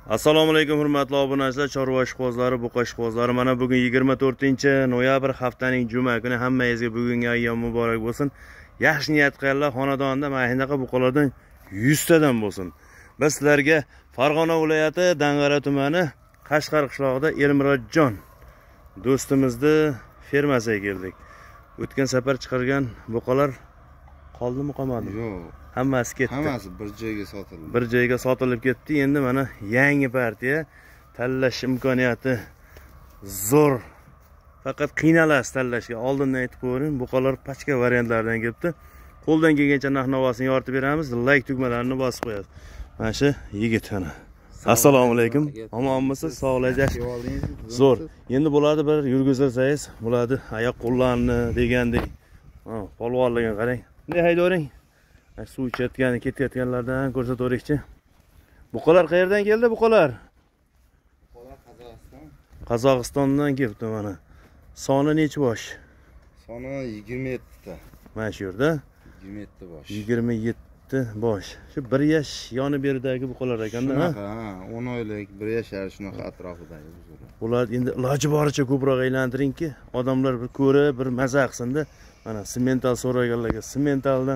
Assalomu alaykum hurmatli obunachilar, chorva ishqibozlari, buqa ishqibozlari. Mana bugun 24-noyabr haftaning juma kuni. Hammangizga bugungi ayyom muborak bo'lsin. Yaxshi niyat qilganlar xonadonda mana shunaqa buqalardan 100 tadan bo'lsin. Biz sizlarga Farg'ona viloyati Dang'ara tumani Qashqar qishlog'ida Elmurodjon do'stimizni fermasiga keldik. O'tgan safar chiqargan buqalar qoldimi, qolmadimi? Yo'q. Hammasi ketdi. Hammasi bir joyga sotildi. Bir joyga sotilib ketdi. Endi mana yangi partiya tanlash imkoniyati zo'r. Faqat qiynalasiz tanlashga. Oldindan aytib qo'ying, buqalar pachka variantlardan kelibdi. Qo'ldan kelgancha narx-navosini yoritib beramiz. Like tugmalarini bosib qo'yasiz. Mana shu yigit mana. Assalomu alaykum. Omonmisiz? Sog'lik. Zo'r. Endi bo'ladi bir yurgizsangiz, bo'ladi oyoq qo'llarni degandek. Ha, polvonligini qarang. Bunday haydavering. Suv ichayotgan, ketayotganlardan ko'rsataverikchi. Buqalar qayerdan keldi buqalar? Buqalar Qozog'iston. Qozog'istondan kelibdi mana. Soni necha bosh? Soni 27 ta. Mana shu yerda 27 bosh. 27 bosh. Shu 1 yosh yoni beridagi buqalar ekanda, ha? Ha, 10 oylik, 1 yashar shunaqa atrofidagi buqalar. Bular endi iloji boricha ko'proq aylantiringki, odamlar bir ko'rib, bir maza qilsin-da. Mana semental so'raganlarga sementaldan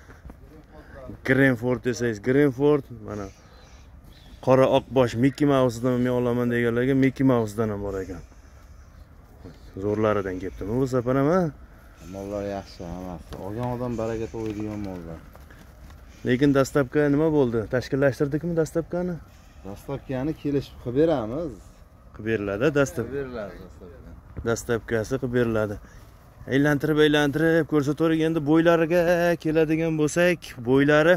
Greenford desangiz Greenford, mana qora oqbosh Mickey Mouse'dan men olaman deganlarga Mickey Mouse'dan ham bor ekan. Zo'rlaridan kelibdimi bu safar ham? Mollar yaxshi hammasi. Olgan odam baraka to'ydigan mollar. Lekin dastlabki nima bo'ldi? Tashkillashtirdikmi dastlabkani? Dastlabkani kelishib qilib beramiz. Qilib beriladi, Qilib beriladi dastlabki. dastlabkasi qilib beriladi. Aylantirib ko'rsatavering. Endi bo'ylariga keladigan bo'lsak, bo'ylari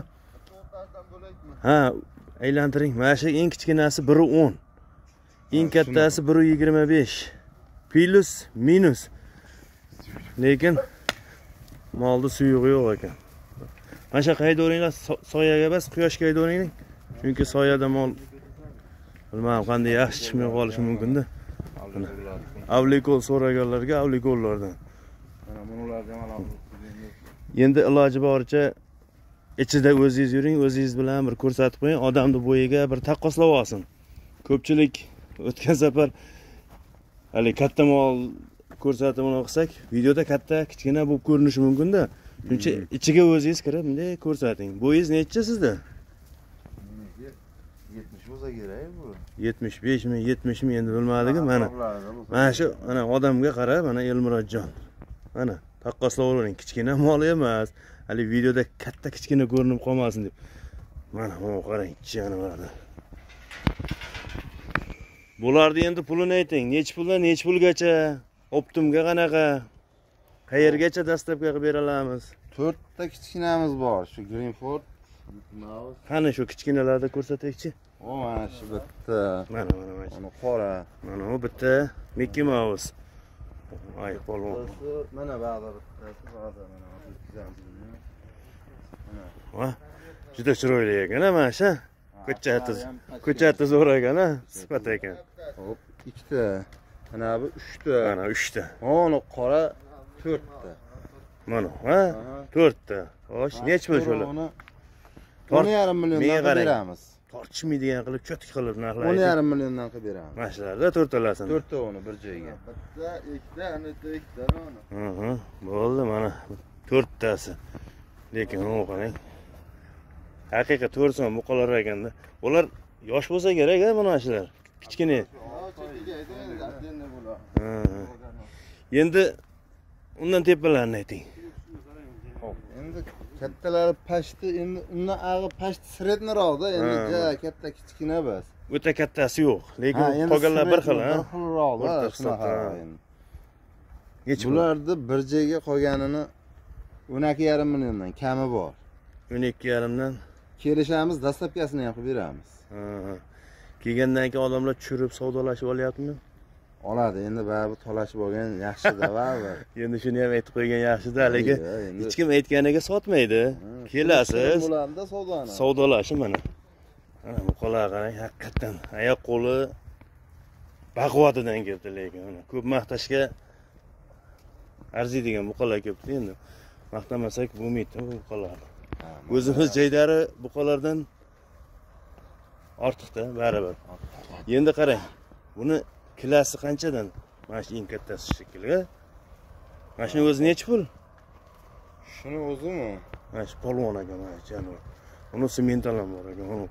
ha, aylantiring. Mana shu eng kichkinasi 1.10. Eng kattasi 1.25. Plus minus. Lekin molda suyug'i yo'q ekan. Mana shu qaydaveringlar, soyaga bas, quyoshga qaydaveringlar. Chunki soyada mol bilmadim qanday yaxshi chiqmay qolishi mumkin-da. Avlikol so'raganlarga avlikollardan. Endi iloji boricha ichida o'zingiz yuring, o'zingiz bilan bir ko'rsatib qo'ying, odamni bo'yiga bir taqqoslab olsin. Ko'pchilik o'tgan safar hali katta mol ko'rsatimini qilsak, videoda katta, kichkina bo'lib ko'rinishi mumkin-da. Shuncha ichiga o'zingiz kirib, bunday ko'rsating. Bo'yingiz necha sizda? 70 bo'lsa kerak bu. 75 mi, 70 mi endi bilmadik. Mana shu ana odamga qara, mana Elmurodjon. Mana taqqoslavering, kichkina mol emas. Hali videoda katta kichkina ko'rinib qolmasin deb. Mana bu qarang, jonivorlar. Bularni endi pulini ayting. Necha puldan necha pulgacha? Optimga qanaqa? Qayergacha dastlabki qilib bera olamiz? 4 ta kichkinamiz bor. Shu Greenford, Mouse. Qani shu kichkinalarda ko'rsataychi? O, mana shu bitta. Mana. Uni qora. Mana bu bitta Mickey Mouse. Ay, polvon. Mana ba'da bittasi, ba'da mana Ha, juda chiroyli ekan, mana shu. Ko'chatni zo'r ekan, sifat ekan. Hop, 2 ta. Mana bu 3 ta. Mana 3 ta. Uni qora 4 ta. Mana, ha? 4 ta. Xo'sh, necha pul shular? 1.5 milliondan beramiz. Tortishmaydigan qilib, cho'tik qilib narxlar. 1.5 milliondan qilib beramiz. Mana shularda 4 talasini. 4 ta uni bir joyga. Bitta, ikkita, anita ikkita uni. Bo'ldi mana 4 tasi. Lekin u qarang. Haqiqat 4 so'm buqalar ekanda. Ular yosh bo'lsa kerak-a mana shular. Kichkina. Endi undan tepalarni ayting. Xo'p, endi kattalari pashti, endi undan ag'i pashti sredniroqda, endi katta kichkina bas. O'ta kattasi yo'q, lekin qolganlar bir xil, ha. Bir xilroqda shunaqa endi. Necha bularni bir joyga qolganini 12,5 milliondan kami bor. 12,5 dan kelishamiz, dastlabkasini ham qilib beramiz. Kelgandan keyin odamlar tushirib savdolashib olyaptimi? Oladi, endi baribir talashib olgan yaxshi-da, baribir. Endi shuni ham aytib qo'ygan yaxshi-da, lekin hech kim aytganiga sotmaydi. Kelasiz. Bularda savdoni. Savdolashib mana. Mana bu qo'llar qarang, haqiqatan oyoq qo'li baquvvatidan keldi, lekin ko'p maqtashga arziydigan buqalar kelibdi endi. Maqtamasak bo'lmaydi bu buqalar. O'zimiz jaydari buqalardan Ortiqda baribir. Endi qarang. Buni kilosi qanchadan? Mana shu eng kattasi shekilli. Mana shuni o'zi necha pul? Shuni o'zimi? Mana shu polvon aka mana janob. Uni semental ham bor ekan, uni.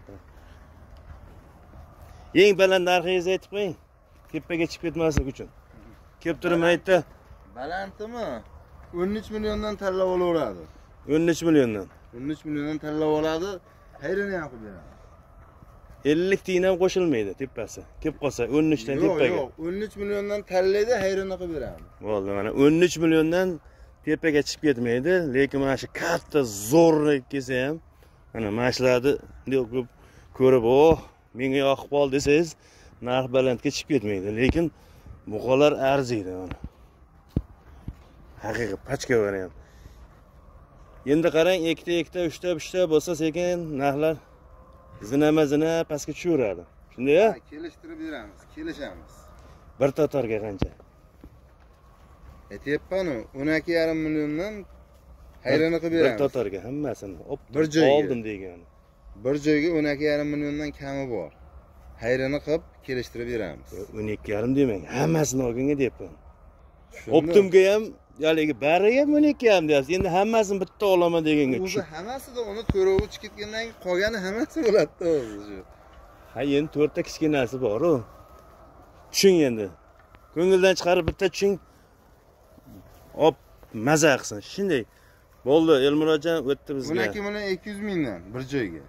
Eng baland narxingizni aytib qo'ying. Tepaga chiqib ketmaslik uchun. Kelib turib aytdi. Balandimi? 13 milliondan tanlab olaveradi. 13 milliondan. 13 milliondan tanlab oladi. Hayrini ham qilib beradi. 50 tiyin ham qo'shilmaydi tepasi. Kelib qolsa 13 dan tepaga. Yo'q, 13 milliondan tanlaydi, hayrini qilib beradi. Bo'ldi, mana 13 milliondan tepaga chiqib ketmaydi, lekin mana shu katta zo'rlik kelsa ham, mana shularni ko'rib, "Oh, menga yoqib qoldi" desangiz, narx balandga chiqib ketmaydi, lekin buqalar arziydi mana. Haqiqiy pachka variant. Endi qarang, ikkita, uchta bo'lsa sekin narxlar zina pastga tushaveradi. Shunday-a? Kelishtirib beramiz, kelishamiz. Bir tatorga qancha? Aytyapman-ku, 12,5 milliondan hayrini qilib beramiz. Bir tatorga hammasini bir joyga oldim degan. Bir joyga 12,5 milliondan kami bor. Hayrini qilib kelishtirib beramiz. 12,5 demang, hammasini olganga deyapman. Optimga ham, haligi bariga ham 12,5 deyapsiz. Endi hammasini bitta olaman deganga o'zi hammasida uni to'rovi chiqib ketgandan keyin qolgani hammasi bo'ladi o'zi shu. Ha, endi 4 ta kichkinasi bor-ku. Tushing endi. Ko'ngildan chiqarib bitta tushing. Hop, maza qilsin. Shunday. Bo'ldi, Elmurodjon o'tdi bizga. 12 million 200 mingdan bir joyga.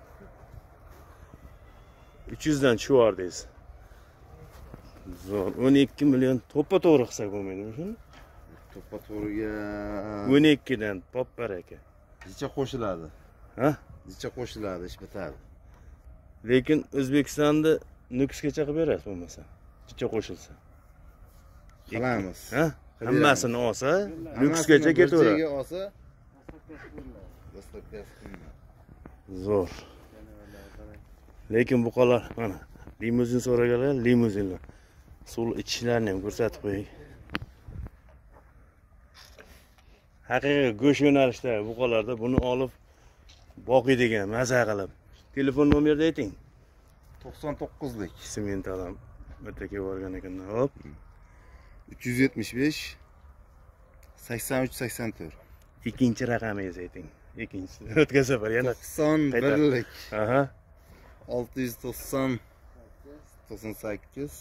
300 dan tushvardingiz. Zo'r, 12 million to'ppa-to'g'ri qilsak bo'lmaydimi shuni? To'ppa-to'g'riga 12 dan pop-baraka. Necha qo'shiladi? Ha? Necha qo'shiladi, ish bitadi. Lekin O'zbekistonda nukusgacha qilib berasiz bo'lmasa. Necha qo'shilsa. Qilamiz. Ha? Hammasini olsa, nukusgacha ketaveradi. Joyga olsa, Zo'r. Lekin buqalar mana limuzin so'raganlar, limuzinlar. Suv ichishlarini ham ko'rsatib qo'ying. Haqiqiy go'sht yo'nalishdagi buqalarda buni olib boqiydigan, maza qilib. Telefon nomerni ayting. 99lik. Semental ham o'taka borgan ekan. Hop. 375 83 84. Ikkinchi raqamingizni ayting. Ikkinchisi. O'tgan safar yana 91lik. Aha. 690 98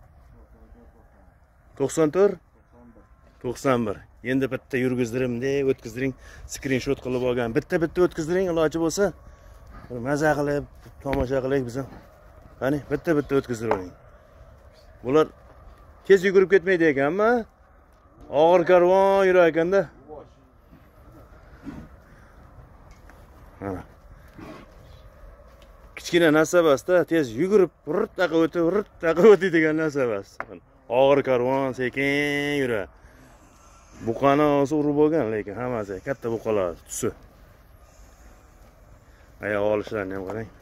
94 91. Endi bitta yurgizdirimda o'tkazdiring, skrinshot qilib olgan. Bitta o'tkazdiring, iloji bo'lsa, maza qilib, tomosha qiling biz ham. Qani, bitta o'tkazdirib oling. Bular tez yugurib ketmaydi ekanmi? Og'ir karvon yurar ekanda. Mana. Kichkina nasabasda tez yugurib, taqa o'tadigan nasabas. Og'ir karvon sekin yurar. Buqani olsa urib bo'lgan, lekin hammasi katta buqalar tusi. Ayoq olishlarni ham qarang.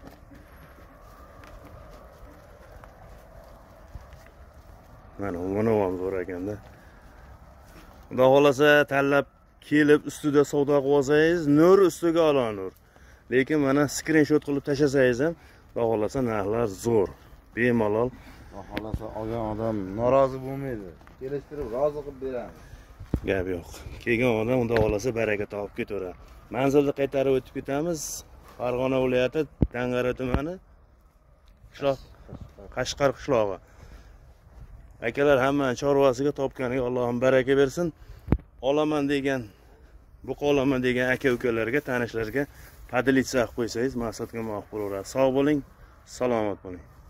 Mana buni ham zo'r ekanda. Xudo xolasa tanlab kelib ustida savdo qilib olsangiz, nur ustiga olanur. Lekin mana skrinshot qilib tashlasangiz ham, xudo xolasa narxlar zo'r. Bemalol. Xudo xolasa olgan odam norozi bo'lmaydi. Kelishtirib rozi qilib beramiz. Gap yo'q. Kelgan odam xudo xolasa baraka topib ketaveradi. Manzilni qaytarib o'tib ketamiz. Farg'ona viloyati Dang'ara tumani qishloq Qashqar qishlog'i. Akalar hamma chorvasiga topganiga Allohim baraka bersin. Olaman degan, buqa olaman degan aka-ukalarga, tanishlarga padilitsa qilib qo'ysangiz maqsadga muvofiq bo'laveradi. Sog' bo'ling, salomat bo'ling.